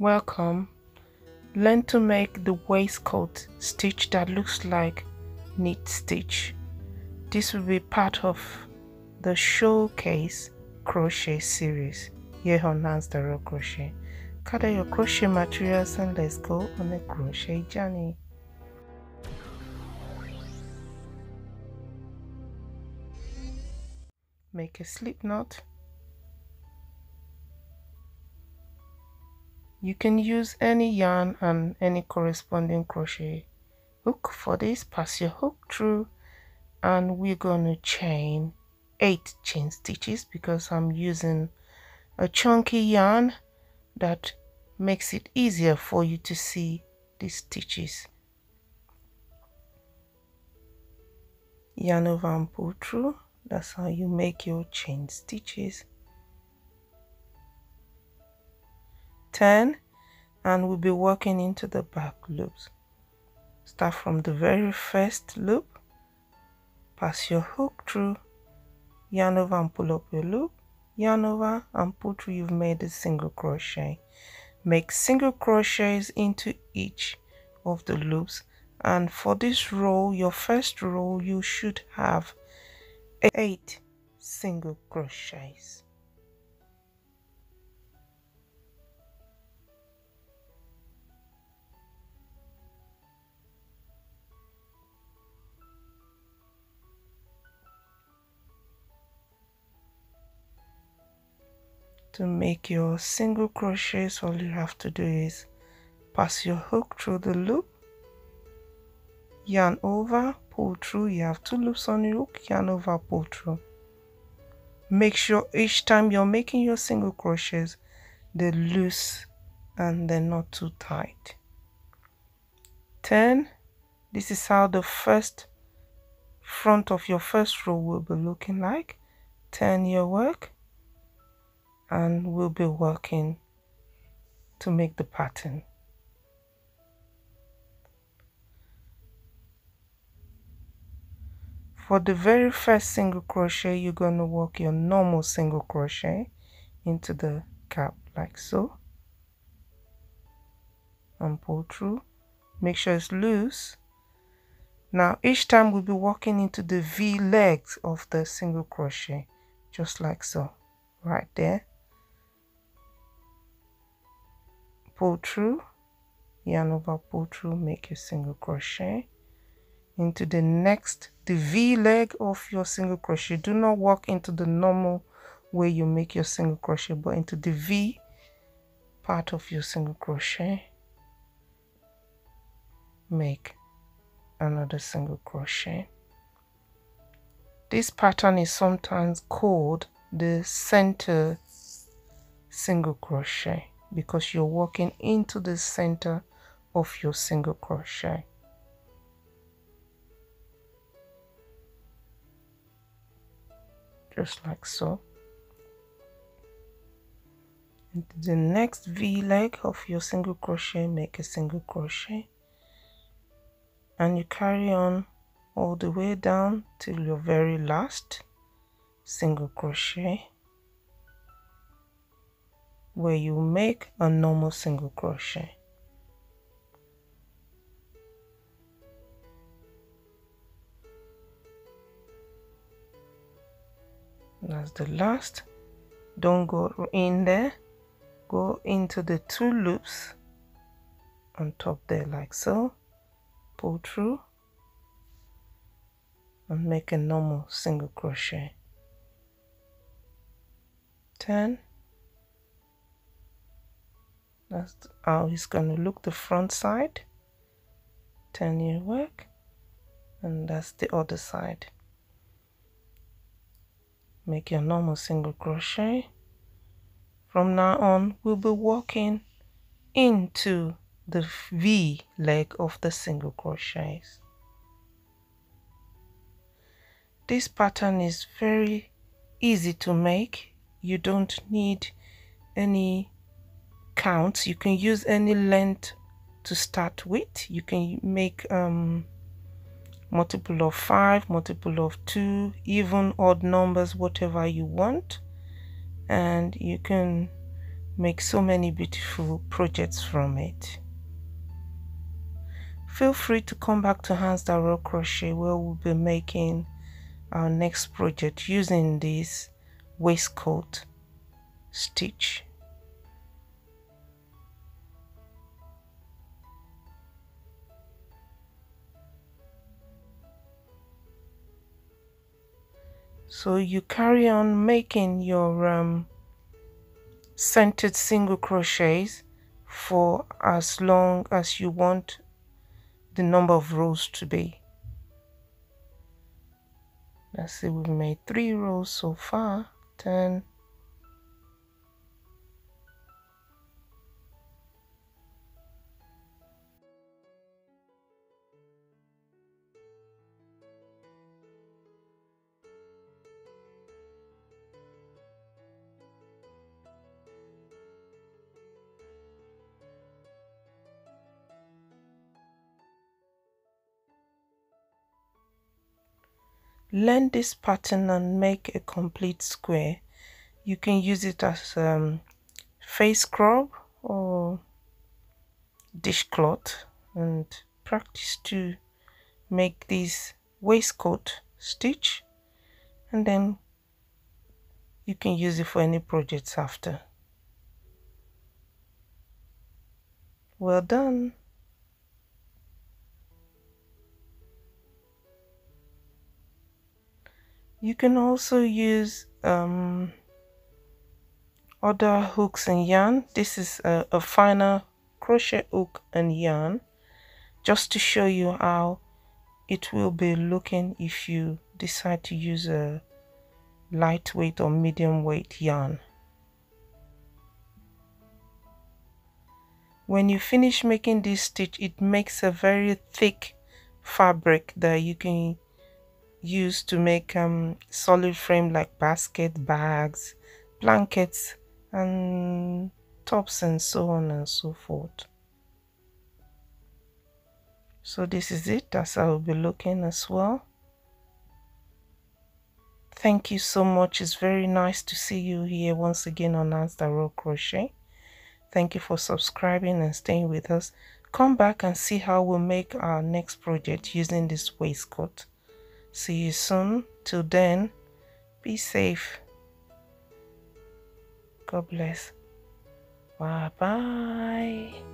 Welcome. Learn to make the waistcoat stitch that looks like knit stitch. This will be part of the showcase crochet series here on Nance the Raw Crochet. Gather your crochet materials and let's go on a crochet journey. Make a slip knot. You can use any yarn and any corresponding crochet hook for this. Pass your hook through and we're going to chain 8 chain stitches because I'm using a chunky yarn that makes it easier for you to see these stitches. Yarn over and pull through. That's how you make your chain stitches. 10, and we'll be working into the back loops. Start from the very first loop, pass your hook through, yarn over and pull up your loop, yarn over and pull through. You've made a single crochet. Make single crochets into each of the loops, and for this row, your first row, you should have 8 single crochets. To make your single crochets, all you have to do is pass your hook through the loop, yarn over, pull through. You have 2 loops on your hook, yarn over, pull through. Make sure each time you're making your single crochets, they're loose and they're not too tight. 10. This is how the first front of your first row will be looking like. 10 your work, and we'll be working to make the pattern. For the very first single crochet, you're going to work your normal single crochet into the gap like so, and pull through. Make sure it's loose. Now each time we'll be working into the V legs of the single crochet, just like so, right there. Pull through, yarn over, pull through, make your single crochet into the next, the V leg of your single crochet. Do not work into the normal way you make your single crochet, but into the V part of your single crochet. Make another single crochet. This pattern is sometimes called the center single crochet because you're working into the center of your single crochet. Just like so. Into the next V leg of your single crochet, make a single crochet, and you carry on all the way down till your very last single crochet, where you make a normal single crochet. That's the last. Don't go in there, go into the 2 loops on top there like so, pull through and make a normal single crochet. 10. That's how it's going to look the front side. 10 your work, and that's the other side. Make your normal single crochet. From now on, we'll be working into the V leg of the single crochets. This pattern is very easy to make. You don't need any counts. You can use any length to start with. You can make multiple of 5, multiple of 2, even odd numbers, whatever you want, and you can make so many beautiful projects from it. Feel free to come back to Hands That Rock Crochet, where we'll be making our next project using this waistcoat stitch. So you carry on making your centered single crochets for as long as you want the number of rows to be. Let's see, we've made 3 rows so far. 10, learn this pattern and make a complete square. You can use it as face scrub or dishcloth, and practice to make this waistcoat stitch, and then you can use it for any projects after. Well done. You can also use other hooks and yarn. This is a finer crochet hook and yarn, just to show you how it will be looking if you decide to use a lightweight or medium weight yarn. When you finish making this stitch, it makes a very thick fabric that you can use to make solid frame like basket, bags, blankets, and tops, and so on and so forth. So this is it. That's how it will be looking as well. Thank you so much. It's very nice to see you here once again on Hands That Rock Crochet. Thank you for subscribing and staying with us. Come back and see how we'll make our next project using this waistcoat. See you soon. Till then, be safe. God bless. Bye bye.